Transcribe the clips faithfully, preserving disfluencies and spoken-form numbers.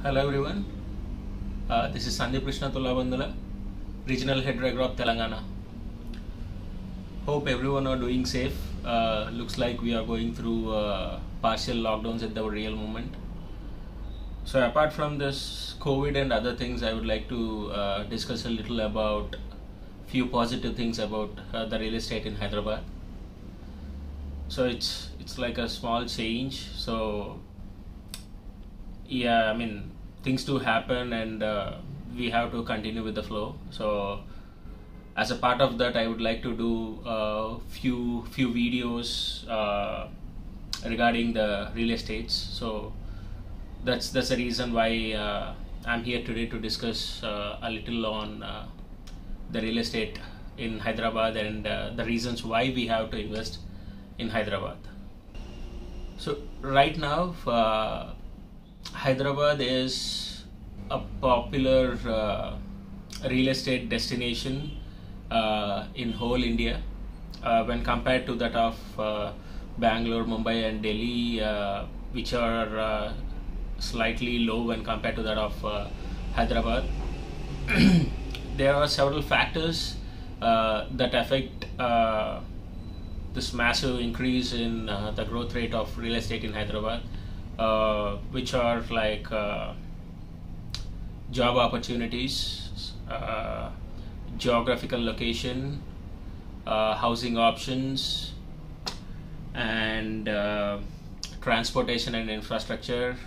Hello everyone, uh, this is Sandeep Krishna Tullabandula, Regional Head Writer of Telangana. Hope everyone are doing safe. Uh, looks like we are going through uh, partial lockdowns at the real moment. So apart from this COVID and other things, I would like to uh, discuss a little about few positive things about uh, the real estate in Hyderabad. So it's it's like a small change. So yeah, I mean things do happen, and uh, we have to continue with the flow. So as a part of that, I would like to do a few few videos uh, regarding the real estates. So that's that's the reason why uh, I'm here today to discuss uh, a little on uh, the real estate in Hyderabad and uh, the reasons why we have to invest in Hyderabad. So right now, uh, Hyderabad is a popular uh, real estate destination uh, in whole India uh, when compared to that of uh, Bangalore, Mumbai and Delhi, uh, which are uh, slightly low when compared to that of uh, Hyderabad. There are several factors uh, that affect uh, this massive increase in uh, the growth rate of real estate in Hyderabad, uh, which are like uh, job opportunities, uh, geographical location, uh, housing options, and uh, transportation and infrastructure.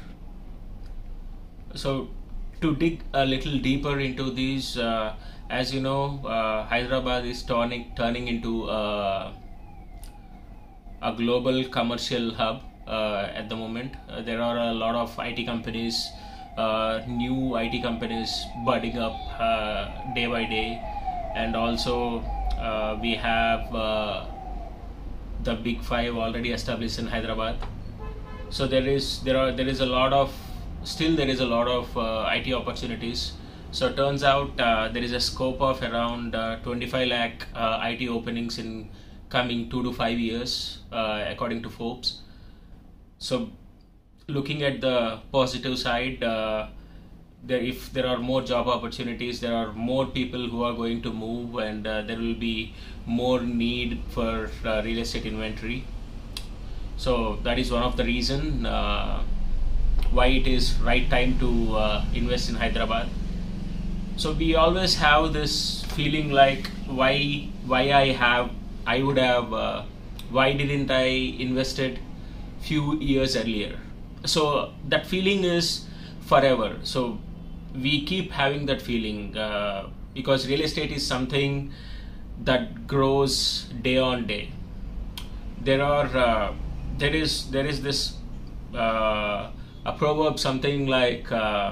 So to dig a little deeper into these, uh, as you know, uh, Hyderabad is turning turning into uh, a global commercial hub uh, at the moment. Uh, there are a lot of I T companies, uh, new I T companies budding up uh, day by day, and also uh, we have uh, the big five already established in Hyderabad. So there is there are there is a lot of still there is a lot of uh, I T opportunities. So it turns out uh, there is a scope of around uh, twenty-five lakh uh, I T openings in coming two to five years, uh, according to Forbes. So looking at the positive side, uh, there if there are more job opportunities, there are more people who are going to move, and uh, there will be more need for uh, real estate inventory. So that is one of the reason uh, why it is right time to uh, invest in Hyderabad. So we always have this feeling like why why I have I would have uh, why didn't I invested few years earlier. So that feeling is forever. So we keep having that feeling uh, because real estate is something that grows day on day. There are uh, there is there is this uh, a proverb, something like uh,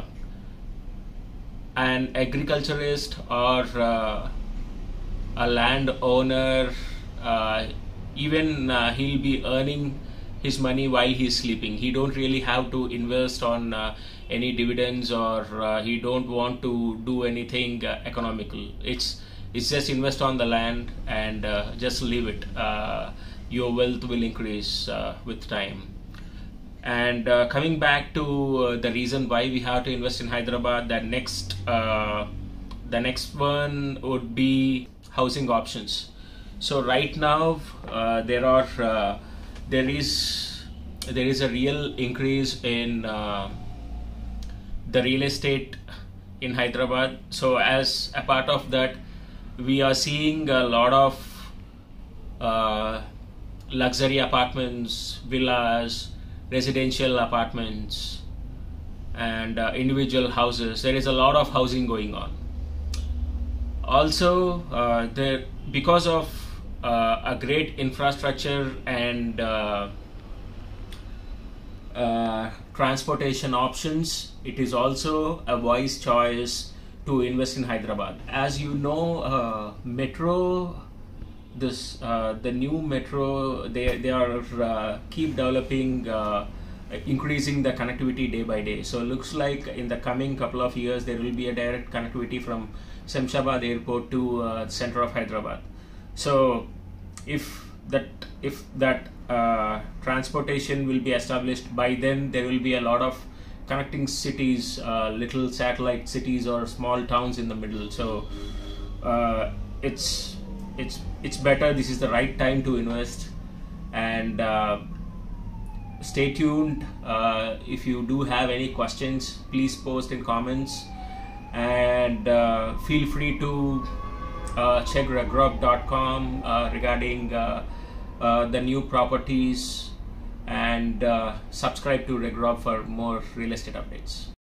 an agriculturist or uh, a landowner, uh, even uh, he'll be earning his money while he's sleeping. He don't really have to invest on uh, any dividends, or uh, he don't want to do anything uh, economical. It's it's just invest on the land and uh, just leave it. Uh, your wealth will increase uh, with time. And uh, coming back to uh, the reason why we have to invest in Hyderabad, that next uh, the next one would be housing options. So right now uh, there are uh, there is there is a real increase in uh, the real estate in Hyderabad. So as a part of that, we are seeing a lot of uh, luxury apartments, villas, residential apartments, and uh, individual houses. There is a lot of housing going on. Also, uh, there because of uh, a great infrastructure and uh, uh, transportation options, it is also a wise choice to invest in Hyderabad. As you know, uh, metro. This uh, the new metro, they they are uh, keep developing, uh, increasing the connectivity day by day. So looks like in the coming couple of years there will be a direct connectivity from Shemshabad Airport to uh, the center of Hyderabad. So if that if that uh, transportation will be established, by then there will be a lot of connecting cities, uh, little satellite cities or small towns in the middle. So uh, it's it's it's better. This is the right time to invest, and uh, stay tuned. Uh, if you do have any questions, please post in comments, and uh, feel free to uh, check regrob dot com uh, regarding uh, uh, the new properties, and uh, subscribe to Regrob for more real estate updates.